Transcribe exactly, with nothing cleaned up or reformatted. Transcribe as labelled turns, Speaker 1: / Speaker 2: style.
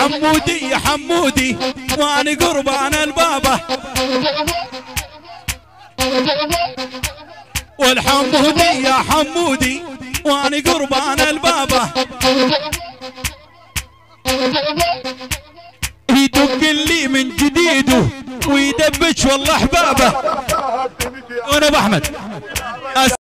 Speaker 1: والحمودي يا حمودي وانا قربان البابا، والحمودي يا حمودي وانا قربان البابا، يدق لي من جديده ويدبش والله احبابه. وانا ابو احمد